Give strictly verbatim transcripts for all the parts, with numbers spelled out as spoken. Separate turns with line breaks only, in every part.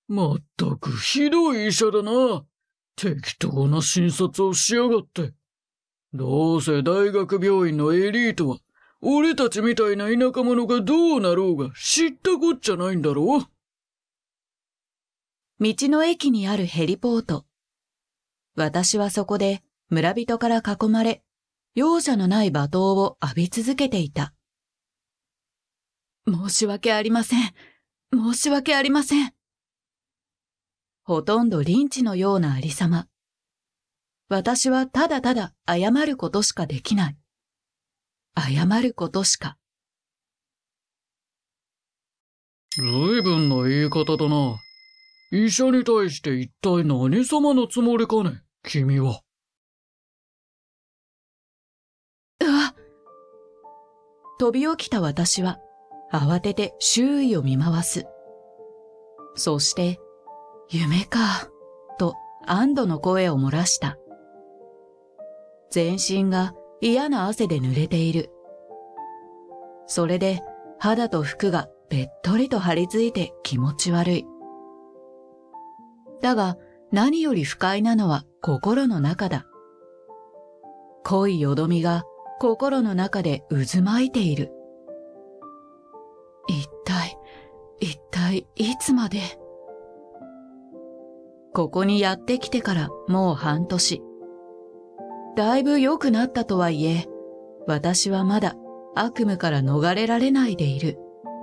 まったくひどい医者だな。適当な診察をしやがって。どうせ大学病院のエリートは、俺たちみたいな田舎者がどうなろうが知ったこっちゃないんだろう。
道の駅にあるヘリポート。私はそこで村人から囲まれ、容赦のない罵倒を浴び続けていた。申し訳ありません。申し訳ありません。ほとんどリンチのようなありさま。私はただただ謝ることしかできない。謝ることしか。
ずいぶんな言い方だな。医者に対して一体何様のつもりかね、君は。
うわっ。飛び起きた私は、慌てて周囲を見回す。そして、夢か、と安堵の声を漏らした。全身が嫌な汗で濡れている。それで肌と服がべっとりと張り付いて気持ち悪い。だが何より不快なのは心の中だ。濃いよどみが心の中で渦巻いている。一体、一体いつまで。ここにやってきてからもう半年。だいぶ良くなったとはいえ、私はまだ悪夢から逃れられないでいる。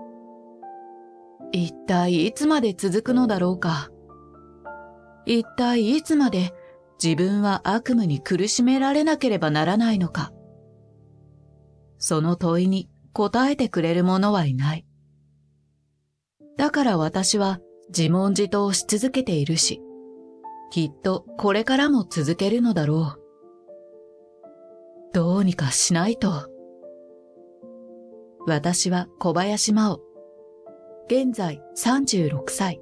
一体いつまで続くのだろうか。一体いつまで自分は悪夢に苦しめられなければならないのか。その問いに答えてくれる者はいない。だから私は自問自答し続けているし、きっとこれからも続けるのだろう。どうにかしないと。私は小林真央。現在さんじゅうろくさい。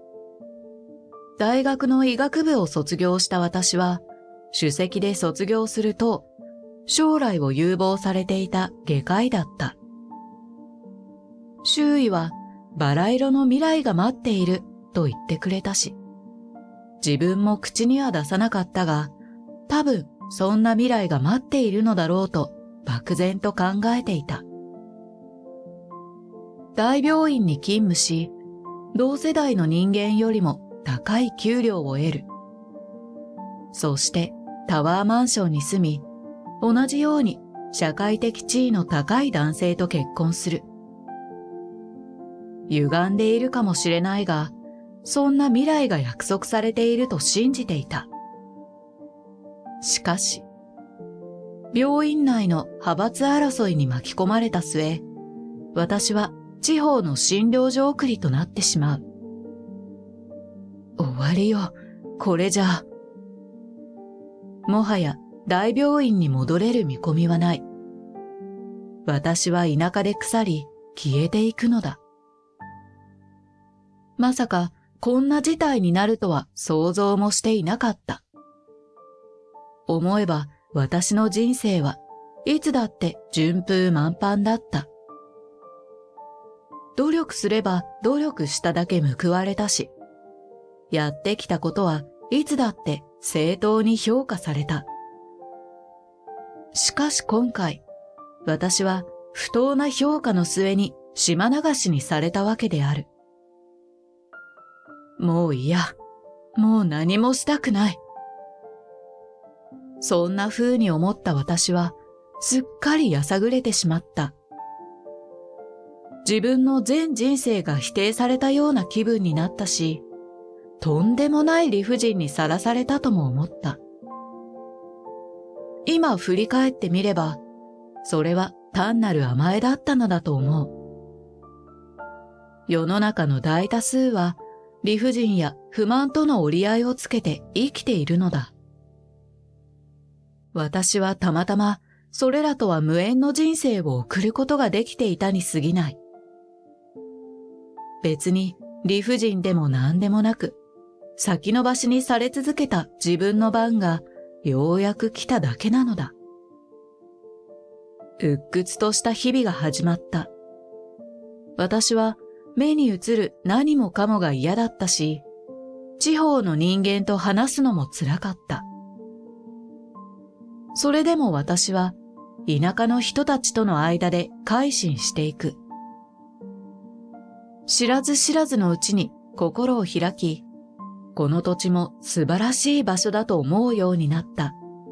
大学の医学部を卒業した私は、首席で卒業すると、将来を有望されていた外科医だった。周囲はバラ色の未来が待っていると言ってくれたし、自分も口には出さなかったが、多分そんな未来が待っているのだろうと漠然と考えていた。大病院に勤務し、同世代の人間よりも高い給料を得る。そしてタワーマンションに住み、同じように社会的地位の高い男性と結婚する。歪んでいるかもしれないが、そんな未来が約束されていると信じていた。しかし、病院内の派閥争いに巻き込まれた末、私は地方の診療所送りとなってしまう。終わりよ、これじゃ。もはや大病院に戻れる見込みはない。私は田舎で腐り、消えていくのだ。まさかこんな事態になるとは想像もしていなかった。思えば私の人生はいつだって順風満帆だった。努力すれば努力しただけ報われたし、やってきたことはいつだって正当に評価された。しかし今回、私は不当な評価の末に島流しにされたわけである。もう嫌、もう何もしたくない。そんな風に思った私は、すっかりやさぐれてしまった。自分の全人生が否定されたような気分になったし、とんでもない理不尽にさらされたとも思った。今振り返ってみれば、それは単なる甘えだったのだと思う。世の中の大多数は、理不尽や不満との折り合いをつけて生きているのだ。私はたまたまそれらとは無縁の人生を送ることができていたに過ぎない。別に理不尽でも何でもなく、先延ばしにされ続けた自分の番がようやく来ただけなのだ。鬱屈とした日々が始まった。私は目に映る何もかもが嫌だったし、 地方の人間と話すのも辛かった。それでも私は田舎の人たちとの間で改心していく。知らず知らずのうちに心を開き、この土地も素晴らしい場所だと思うようになった。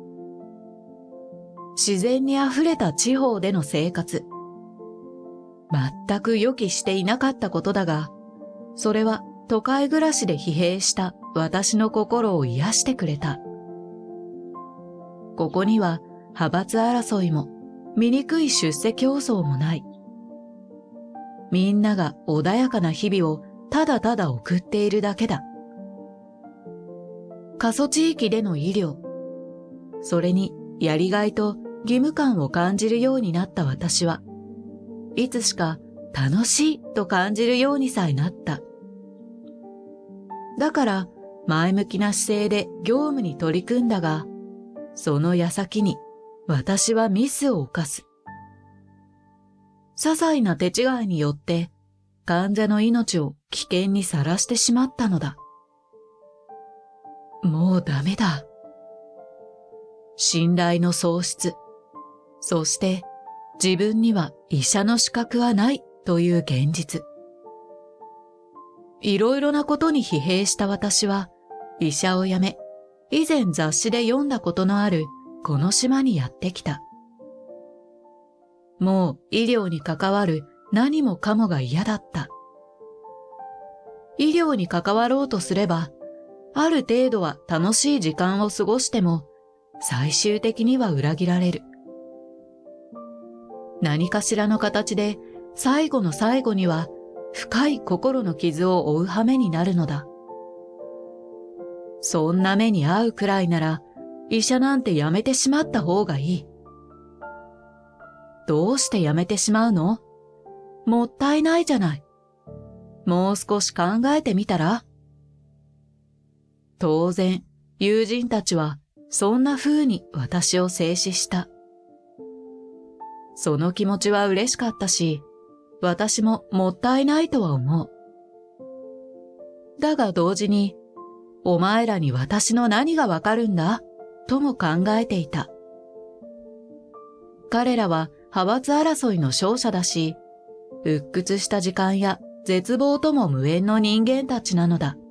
自然にあふれた地方での生活。全く予期していなかったことだが、それは都会暮らしで疲弊した私の心を癒してくれた。ここには派閥争いも醜い出世競争もない。みんなが穏やかな日々をただただ送っているだけだ。過疎地域での医療、それにやりがいと義務感を感じるようになった私は、いつしか楽しいと感じるようにさえなった。だから前向きな姿勢で業務に取り組んだが、その矢先に私はミスを犯す。些細な手違いによって患者の命を危険にさらしてしまったのだ。もうダメだ。信頼の喪失。そして自分には医者の資格はないという現実。いろいろなことに疲弊した私は医者を辞め、以前雑誌で読んだことのあるこの島にやってきた。もう医療に関わる何もかもが嫌だった。医療に関わろうとすれば、ある程度は楽しい時間を過ごしても、最終的には裏切られる。何かしらの形で最後の最後には深い心の傷を負う羽目になるのだ。そんな目に遭うくらいなら医者なんてやめてしまった方がいい。どうしてやめてしまうの？もったいないじゃない。もう少し考えてみたら？当然、友人たちはそんな風に私を制止した。その気持ちは嬉しかったし、私ももったいないとは思う。だが同時に、お前らに私の何がわかるんだとも考えていた。彼らは派閥争いの勝者だし、鬱屈した時間や絶望とも無縁の人間たちなのだ。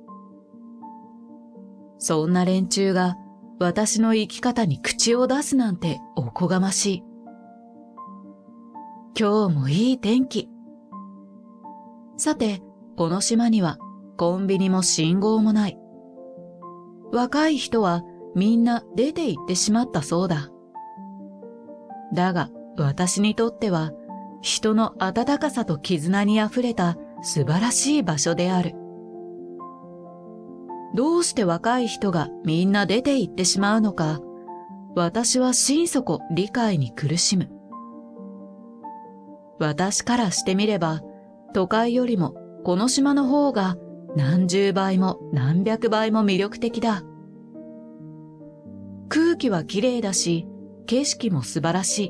そんな連中が私の生き方に口を出すなんておこがましい。今日もいい天気。さて、この島にはコンビニも信号もない。若い人はみんな出て行ってしまったそうだ。だが私にとっては人の温かさと絆にあふれた素晴らしい場所である。どうして若い人がみんな出て行ってしまうのか、私は心底理解に苦しむ。私からしてみれば、都会よりもこの島の方が何十倍も何百倍も魅力的だ。空気はきれいだし、景色も素晴らしい。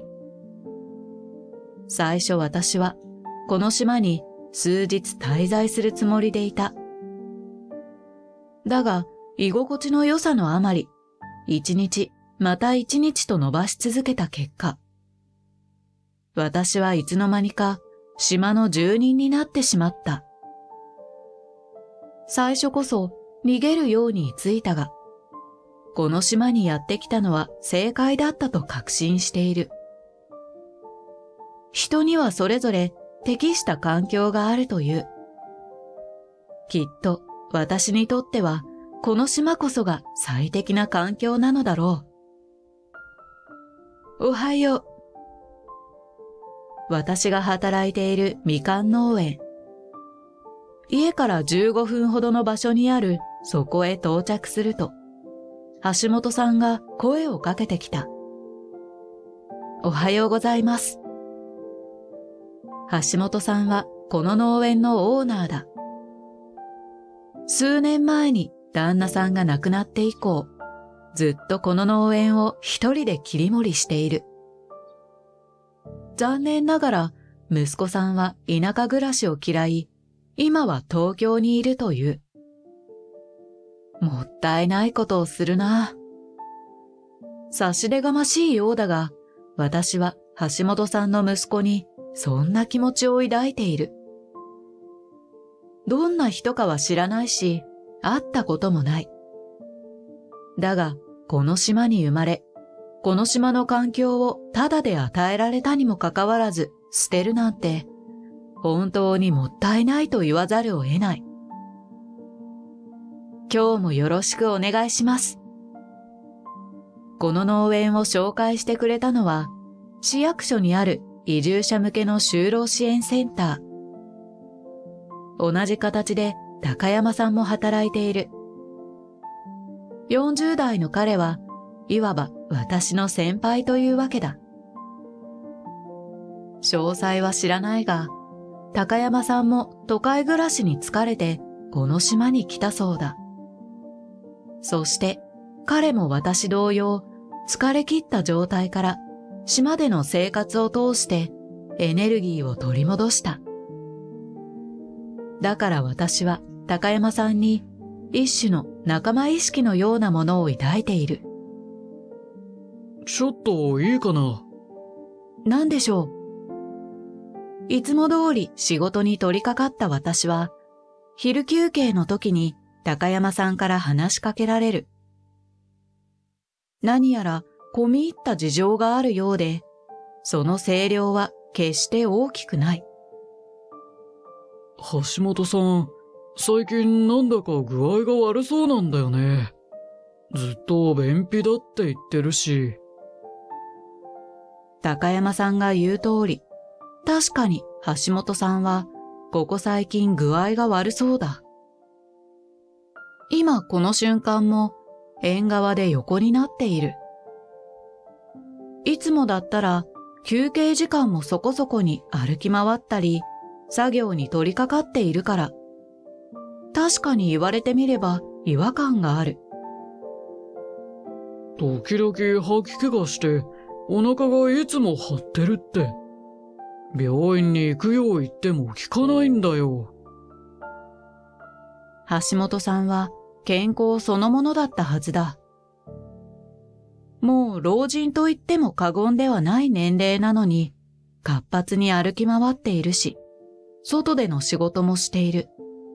最初私はこの島に数日滞在するつもりでいた。だが居心地の良さのあまり、一日また一日と伸ばし続けた結果、私はいつの間にか島の住人になってしまった。最初こそ逃げるように居ついたが、この島にやってきたのは正解だったと確信している。人にはそれぞれ適した環境があるという。きっと私にとってはこの島こそが最適な環境なのだろう。おはよう。私が働いているみかん農園。家からじゅうごふんほどの場所にあるそこへ到着すると、橋本さんが声をかけてきた。おはようございます。橋本さんはこの農園のオーナーだ。数年前に旦那さんが亡くなって以降、ずっとこの農園を一人で切り盛りしている。残念ながら息子さんは田舎暮らしを嫌い、今は東京にいるという。 もったいないことをするな。差し出がましいようだが、私は橋本さんの息子にそんな気持ちを抱いている。どんな人かは知らないし、会ったこともない。だが、この島に生まれ、この島の環境をタダで与えられたにもかかわらず捨てるなんて、本当にもったいないと言わざるを得ない。今日もよろしくお願いします。この農園を紹介してくれたのは、市役所にある移住者向けの就労支援センター。同じ形で高山さんも働いている。よんじゅう代の彼はいわば私の先輩というわけだ。詳細は知らないが、高山さんも都会暮らしに疲れてこの島に来たそうだ。そして彼も私同様、疲れ切った状態から島での生活を通してエネルギーを取り戻した。だから私は高山さんに一種の仲間意識のようなものを抱いている。
ちょっといいかな。
何でしょう。いつも通り仕事に取り掛かった私は、昼休憩の時に高山さんから話しかけられる。何やら込み入った事情があるようで、その声量は決して大きくない。
橋本さん、最近なんだか具合が悪そうなんだよね。ずっと便秘だって言ってるし。
高山さんが言う通り、確かに橋本さんはここ最近具合が悪そうだ。今この瞬間も縁側で横になっている。いつもだったら休憩時間もそこそこに歩き回ったり、作業に取り掛かっているから。確かに言われてみれば違和感がある。
時々吐き気がしてお腹がいつも張ってるって。病院に行くよう言っても聞かないんだよ。
橋本さんは健康そのものだったはずだ。もう老人と言っても過言ではない年齢なのに、活発に歩き回っているし、外での仕事もしている。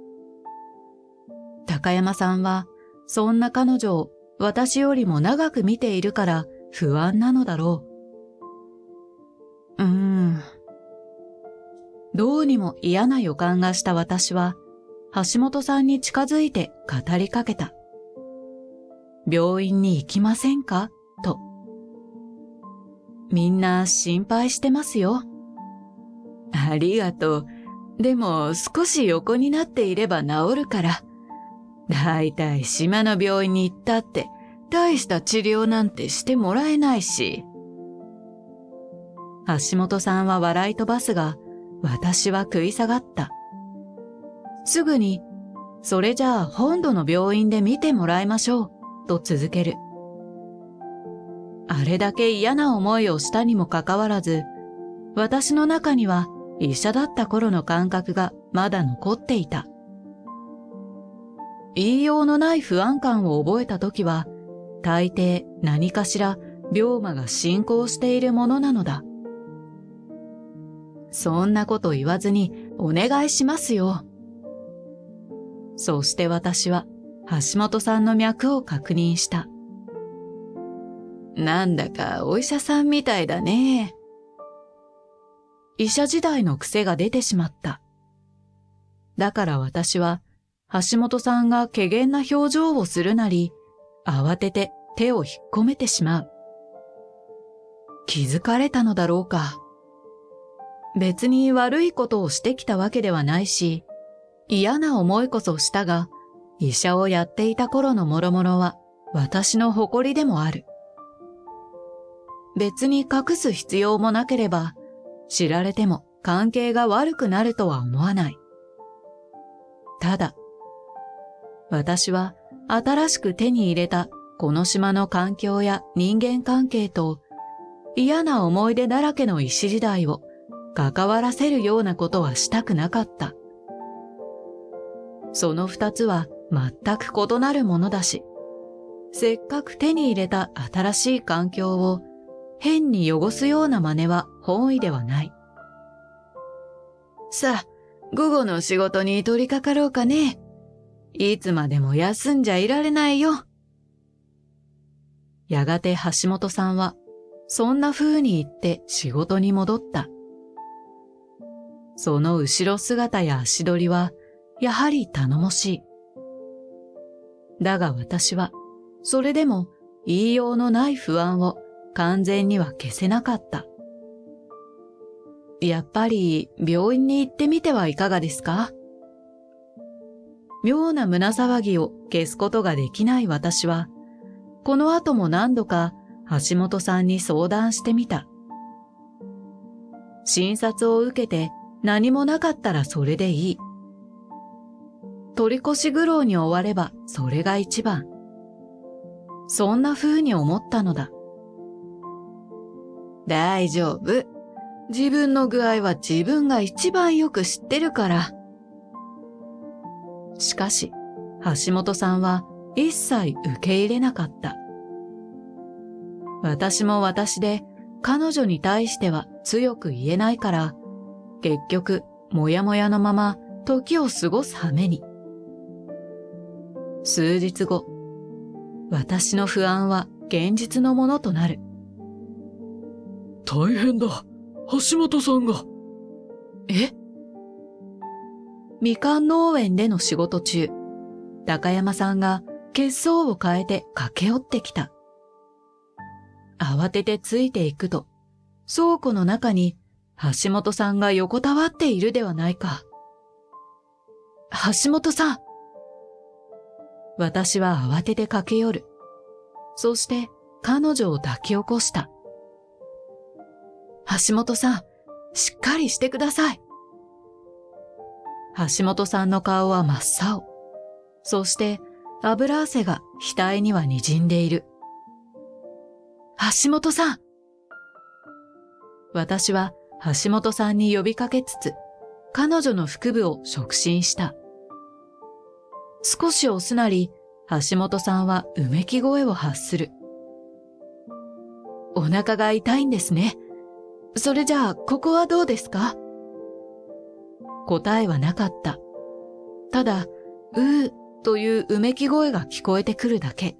高山さんは、そんな彼女を私よりも長く見ているから不安なのだろう。うーん。どうにも嫌な予感がした私は、橋本さんに近づいて語りかけた。病院に行きませんかと。みんな心配してますよ。ありがとう。でも少し横になっていれば治るから。だいたい島の病院に行ったって大した治療なんてしてもらえないし。橋本さんは笑い飛ばすが、私は食い下がった。すぐに、それじゃあ本土の病院で見てもらいましょう、と続ける。あれだけ嫌な思いをしたにもかかわらず、私の中には医者だった頃の感覚がまだ残っていた。言いようのない不安感を覚えたときは、大抵何かしら病魔が進行しているものなのだ。そんなこと言わずにお願いしますよ。そして私は橋本さんの脈を確認した。なんだかお医者さんみたいだね。医者時代の癖が出てしまった。だから私は橋本さんが怪訝な表情をするなり、慌てて手を引っ込めてしまう。気づかれたのだろうか。別に悪いことをしてきたわけではないし、嫌な思いこそしたが、医者をやっていた頃の諸々は私の誇りでもある。別に隠す必要もなければ、知られても関係が悪くなるとは思わない。ただ、私は新しく手に入れたこの島の環境や人間関係と嫌な思い出だらけの医師時代を関わらせるようなことはしたくなかった。その二つは全く異なるものだし、せっかく手に入れた新しい環境を変に汚すような真似は本意ではない。さあ、午後の仕事に取り掛かろうかね。いつまでも休んじゃいられないよ。やがて橋本さんはそんな風に言って仕事に戻った。その後ろ姿や足取りはやはり頼もしい。だが私はそれでも言いようのない不安を完全には消せなかった。やっぱり病院に行ってみてはいかがですか？妙な胸騒ぎを消すことができない私は、この後も何度か橋本さんに相談してみた。診察を受けて何もなかったらそれでいい。取り越し苦労に終わればそれが一番。そんな風に思ったのだ。大丈夫。自分の具合は自分が一番よく知ってるから。しかし、橋本さんは一切受け入れなかった。私も私で彼女に対しては強く言えないから、結局、もやもやのまま時を過ごす羽目に。数日後、私の不安は現実のものとなる。
大変だ。橋本さんが。
え？みかん農園での仕事中、高山さんが血相を変えて駆け寄ってきた。慌ててついていくと、倉庫の中に橋本さんが横たわっているではないか。橋本さん。私は慌てて駆け寄る。そして彼女を抱き起こした。橋本さん、しっかりしてください。橋本さんの顔は真っ青。そして油汗が額には滲んでいる。橋本さん。私は橋本さんに呼びかけつつ、彼女の腹部を触診した。少し押すなり、橋本さんはうめき声を発する。お腹が痛いんですね。それじゃあ、ここはどうですか？答えはなかった。ただ、うーといううめき声が聞こえてくるだけ。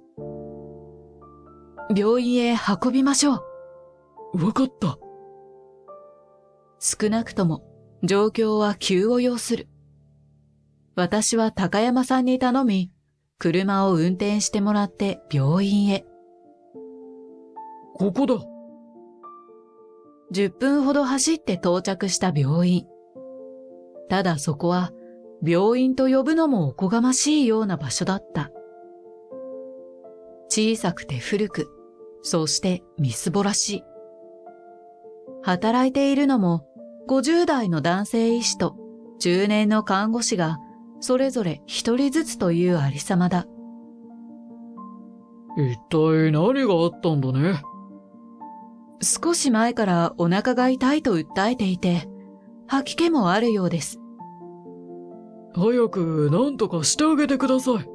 病院へ運びましょ
う。わかった。
少なくとも状況は急を要する。私は高山さんに頼み、車を運転してもらって病院へ。
ここだ。
じゅっぷんほど走って到着した病院。ただそこは病院と呼ぶのもおこがましいような場所だった。小さくて古く、そしてみすぼらしい。働いているのもごじゅう代の男性医師と中年の看護師がそれぞれ一人ずつというありさまだ。
一体何があったんだね。
少し前からお腹が痛いと訴えていて、吐き気もあるようです。
早く何とかしてあげてください。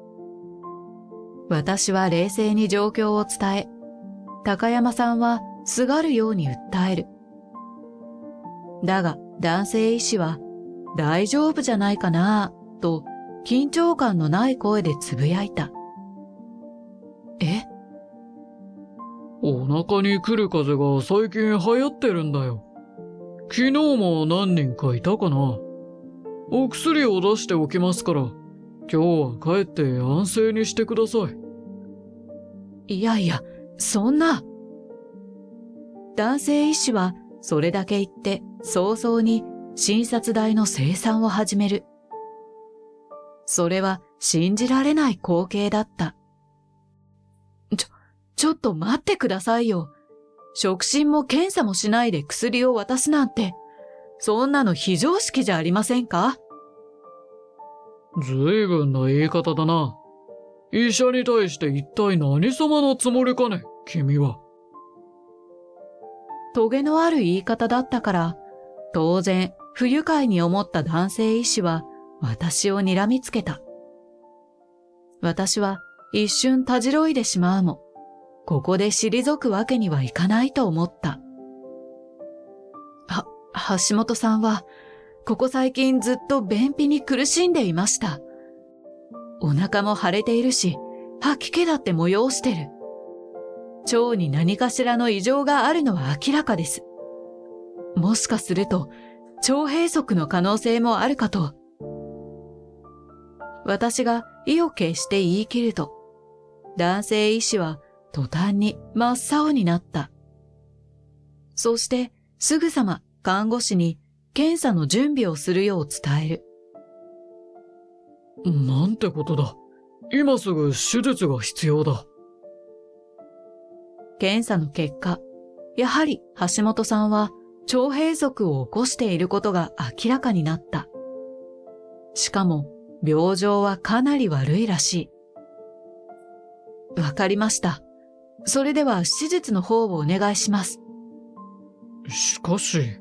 私は冷静に状況を伝え、高山さんはすがるように訴える。だが男性医師は大丈夫じゃないかなぁと緊張感のない声でつぶやいた。え？
お腹に来る風邪が最近流行ってるんだよ。昨日も何人かいたかな。お薬を出しておきますから、今日は帰って安静にしてください。
いやいや、そんな。男性医師はそれだけ言って早々に診察台の清算を始める。それは信じられない光景だった。ちょ、ちょっと待ってくださいよ。触診も検査もしないで薬を渡すなんて、そんなの非常識じゃありませんか？
ずいぶんな言い方だな。医者に対して一体何様のつもりかね、君は。
トゲのある言い方だったから、当然不愉快に思った男性医師は私を睨みつけた。 私は一瞬たじろいでしまうも、ここで退くわけにはいかないと思った。は、橋本さんは、ここ最近ずっと便秘に苦しんでいました。お腹も腫れているし、吐き気だって催してる。腸に何かしらの異常があるのは明らかです。もしかすると、腸閉塞の可能性もあるかと。私が意を決して言い切ると、男性医師は途端に真っ青になった。そしてすぐさま看護師に検査の準備をするよう伝える。
なんてことだ。今すぐ手術が必要だ。
検査の結果、やはり橋本さんは腸閉塞を起こしていることが明らかになった。しかも病状はかなり悪いらしい。わかりました。それでは手術の方をお願いします。
しかし。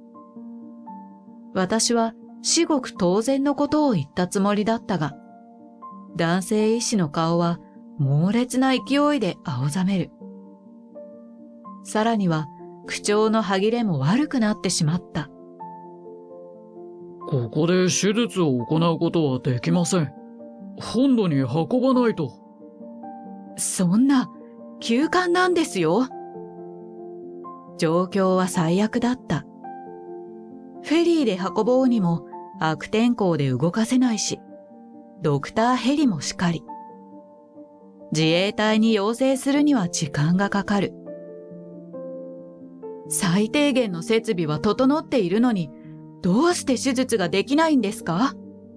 私は至極当然のことを言ったつもりだったが、男性医師の顔は猛烈な勢いで青ざめる。さらには口調の歯切れも悪くなってしまった。
ここで手術を行うことはできません。本土に運ばないと。
そんな、急患なんですよ。状況は最悪だった。フェリーで運ぼうにも悪天候で動かせないし、ドクターヘリもしかり。自衛隊に要請するには時間がかかる。最低限の設備は整っているのに、どうして手術ができないんですか？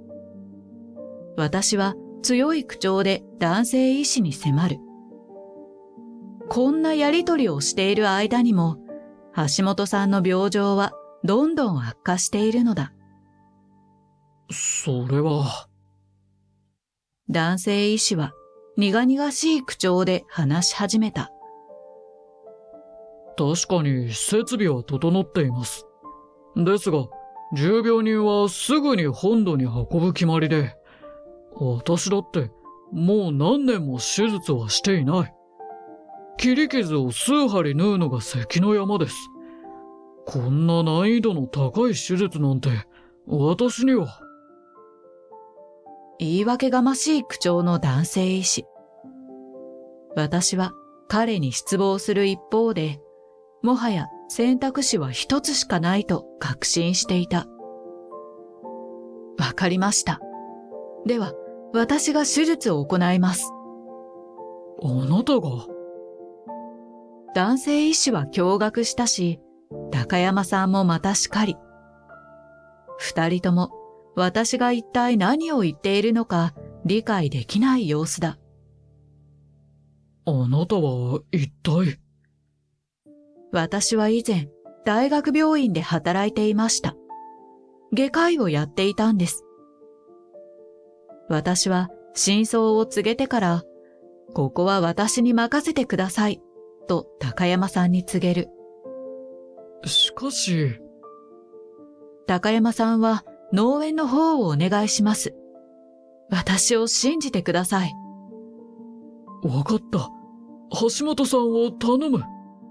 私は強い口調で男性医師に迫る。こんなやりとりをしている間にも、橋本さんの病状はどんどん悪化しているのだ。
それは。
男性医師は苦々しい口調で話し始めた。
確かに設備は整っています。ですが、重病人はすぐに本土に運ぶ決まりで、私だってもう何年も手術はしていない。切り傷を数針縫うのが関の山です。こんな難易度の高い手術なんて私には。
言い訳がましい口調の男性医師。私は彼に失望する一方で、もはや選択肢は一つしかないと確信していた。わかりました。では、私が手術を行います。
あなたが？
男性医師は驚愕したし、高山さんもまたしかり。二人とも私が一体何を言っているのか理解できない様子だ。
あなたは一体？
私は以前、大学病院で働いていました。外科医をやっていたんです。私は真相を告げてから、ここは私に任せてください、と高山さんに告げる。
しかし。
高山さんは農園の方をお願いします。私を信じてください。
わかった。橋本さんを頼む。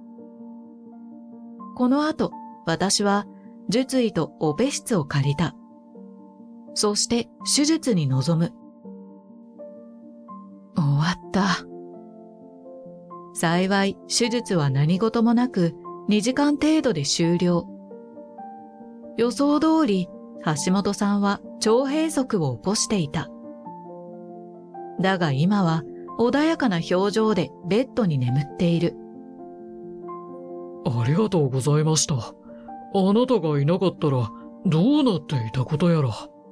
この後、私は術医とオペ室を借りた。そして手術に臨む。終わった。幸い手術は何事もなくにじかん程度で終了。予想通り橋本さんは腸閉塞を起こしていた。だが今は穏やかな表情でベッドに眠っている。
ありがとうございました。あなたがいなかったらどうなっていたことやら。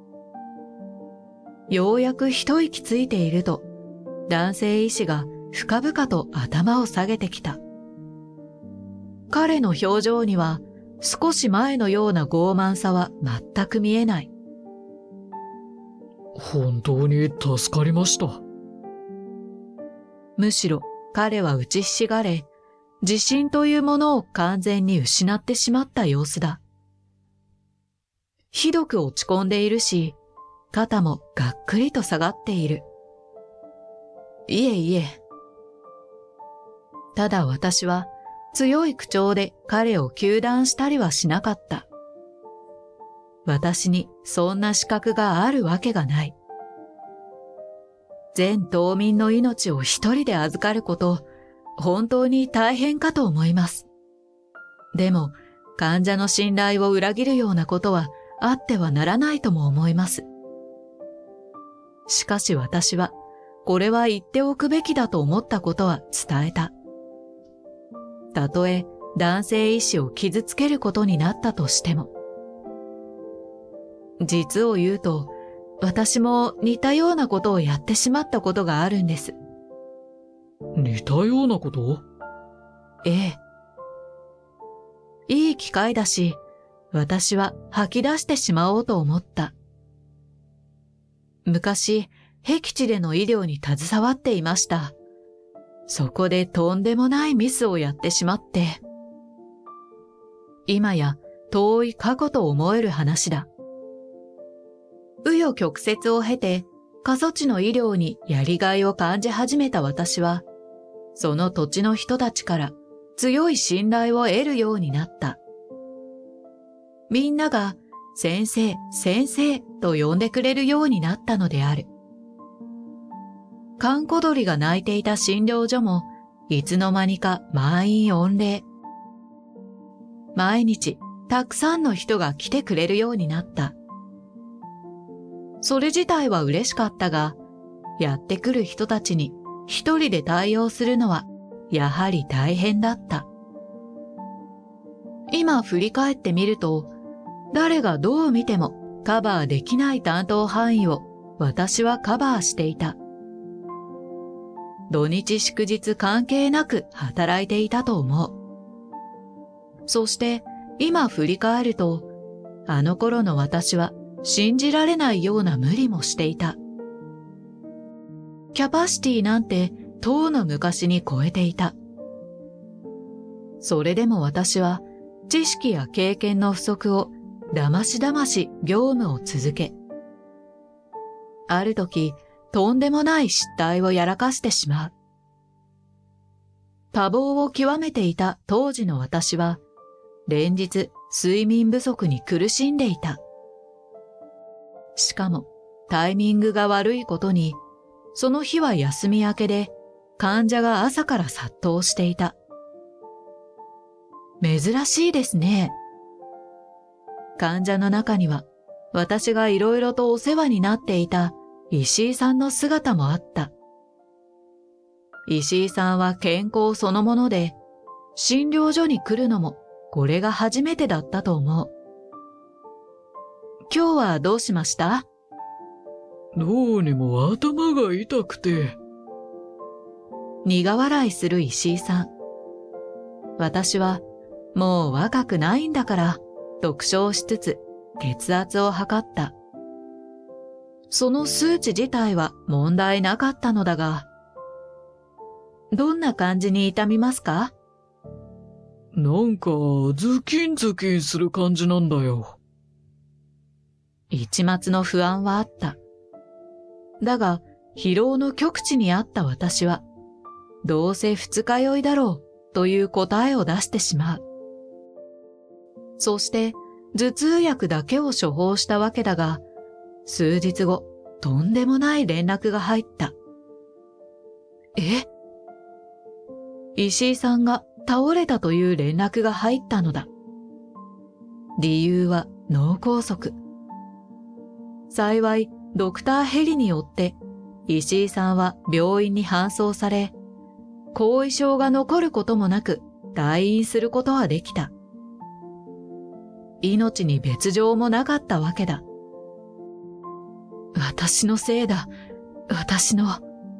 ようやく一息ついていると、男性医師が深々と頭を下げてきた。彼の表情には少し前のような傲慢さは全く見えない。
本当に助かりました。
むしろ彼は打ちひしがれ、自信というものを完全に失ってしまった様子だ。ひどく落ち込んでいるし、肩もがっくりと下がっている。 いえいえ。ただ私は強い口調で彼を糾弾したりはしなかった。私にそんな資格があるわけがない。全島民の命を一人で預かること、本当に大変かと思います。でも、患者の信頼を裏切るようなことはあってはならないとも思います。しかし私は、これは言っておくべきだと思ったことは伝えた。たとえ男性医師を傷つけることになったとしても。実を言うと、私も似たようなことをやってしまったことがあるんです。
似たようなこと？
ええ。いい機会だし、私は吐き出してしまおうと思った。昔、僻地での医療に携わっていました。そこでとんでもないミスをやってしまって。今や遠い過去と思える話だ。紆余曲折を経て、過疎地の医療にやりがいを感じ始めた私は、その土地の人たちから強い信頼を得るようになった。みんなが先生、先生と呼んでくれるようになったのである。閑古鳥が鳴いていた診療所もいつの間にか満員御礼。毎日たくさんの人が来てくれるようになった。それ自体は嬉しかったが、やってくる人たちに一人で対応するのはやはり大変だった。今振り返ってみると、誰がどう見てもカバーできない担当範囲を私はカバーしていた。土日祝日関係なく働いていたと思う。そして今振り返ると、あの頃の私は信じられないような無理もしていた。キャパシティなんてとうの昔に超えていた。それでも私は知識や経験の不足をだましだまし業務を続け、ある時とんでもない失態をやらかしてしまう。多忙を極めていた当時の私は連日睡眠不足に苦しんでいた。しかもタイミングが悪いことに、その日は休み明けで患者が朝から殺到していた。珍しいですね。患者の中には私がいろいろとお世話になっていた石井さんの姿もあった。石井さんは健康そのもので、診療所に来るのもこれが初めてだったと思う。今日はどうしました？
どうにも頭が痛くて。
苦笑いする石井さん。私はもう若くないんだから読書しつつ血圧を測った。その数値自体は問題なかったのだが、どんな感じに痛みますか？
なんかズキンズキンする感じなんだよ。
一抹の不安はあった。だが疲労の極致にあった私は、どうせ二日酔いだろうという答えを出してしまう。そして頭痛薬だけを処方したわけだが、数日後、とんでもない連絡が入った。え？石井さんが倒れたという連絡が入ったのだ。理由は脳梗塞。幸い、ドクターヘリによって石井さんは病院に搬送され、後遺症が残ることもなく退院することはできた。命に別状もなかったわけだ。私のせいだ。私の。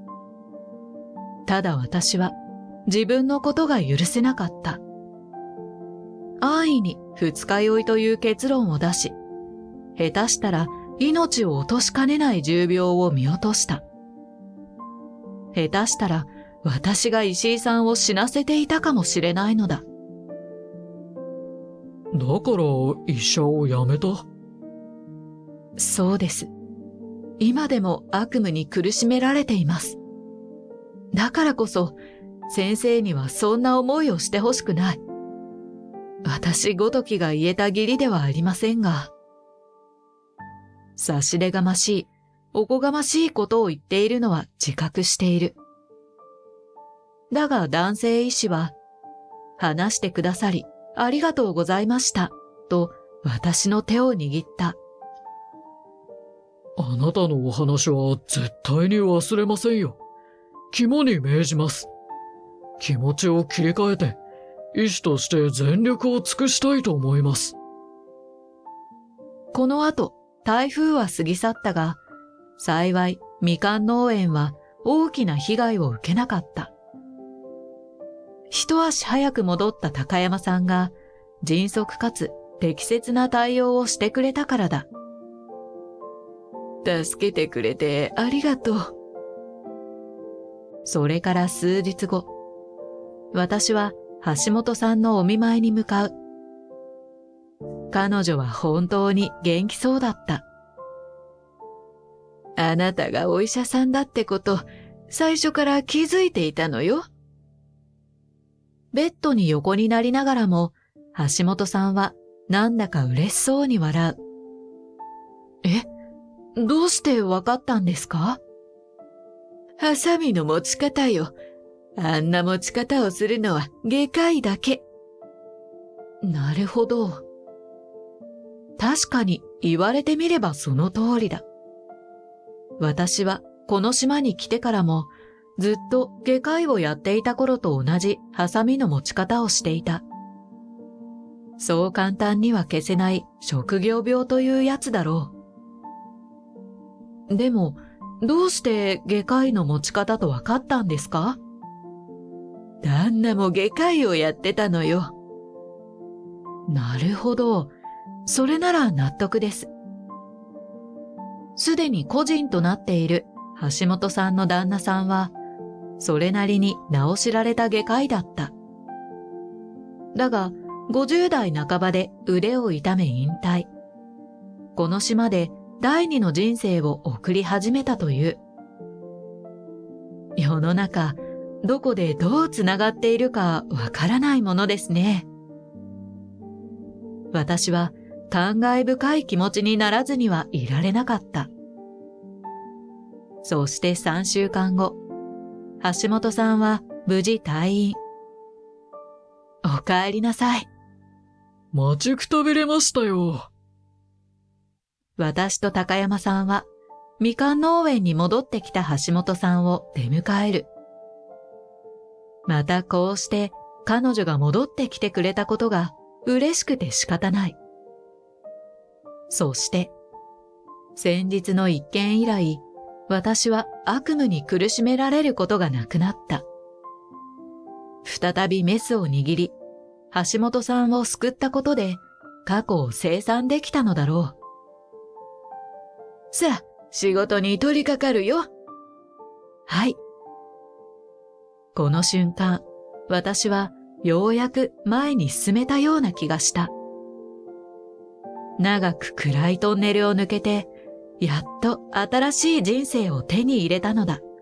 ただ私は自分のことが許せなかった。安易に二日酔いという結論を出し、下手したら命を落としかねない重病を見落とした。下手したら私が石井さんを死なせていたかもしれないのだ。
だから医者を辞めた？
そうです。今でも悪夢に苦しめられています。 だからこそ、先生にはそんな思いをしてほしくない。私ごときが言えた義理ではありませんが。差し出がましい、おこがましいことを言っているのは自覚している。だが男性医師は、話してくださり、ありがとうございました、と私の手を握った。
あなたのお話は絶対に忘れませんよ。肝に銘じます。気持ちを切り替えて、医師として全力を尽くしたいと思います。
この後、台風は過ぎ去ったが、幸いみかん農園は大きな被害を受けなかった。一足早く戻った高山さんが迅速かつ適切な対応をしてくれたからだ。助けてくれてありがとう。それから数日後、私は橋本さんのお見舞いに向かう。彼女は本当に元気そうだった。あなたがお医者さんだってこと、最初から気づいていたのよ。ベッドに横になりながらも、橋本さんはなんだか嬉しそうに笑う。え、どうしてわかったんですか？ハサミの持ち方よ。あんな持ち方をするのは外科医だけ。なるほど。確かに言われてみればその通りだ。私はこの島に来てからもずっと外科医をやっていた頃と同じハサミの持ち方をしていた。そう簡単には消せない職業病というやつだろう。でも、どうして外科医の持ち方と分かったんですか？旦那も外科医をやってたのよ。なるほど。それなら納得です。すでに個人となっている橋本さんの旦那さんは、それなりに名を知られた外科医だった。だが、ごじゅう代半ばで腕を痛め引退。この島で第二の人生を送り始めたという。世の中、どこでどうつながっているかわからないものですね。私は感慨深い気持ちにならずにはいられなかった。そしてさんしゅうかんご、橋本さんは無事退院。お帰りなさい。
待ちくたびれましたよ。
私と高山さんは、みかん農園に戻ってきた橋本さんを出迎える。またこうして彼女が戻ってきてくれたことが嬉しくて仕方ない。そして、先日の一件以来、私は悪夢に苦しめられることがなくなった。再びメスを握り、橋本さんを救ったことで過去を清算できたのだろう。さあ、仕事に取り掛かるよ。はい。この瞬間、私はようやく前に進めたような気がした。長く暗いトンネルを抜けて、やっと新しい人生を手に入れたのだ。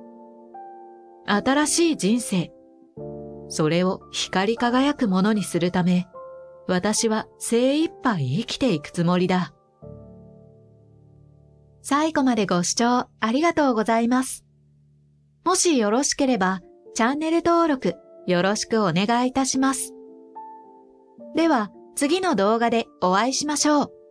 新しい人生。それを光り輝くものにするため、私は精一杯生きていくつもりだ。最後までご視聴ありがとうございます。もしよろしければ、チャンネル登録よろしくお願いいたします。では、次の動画でお会いしましょう。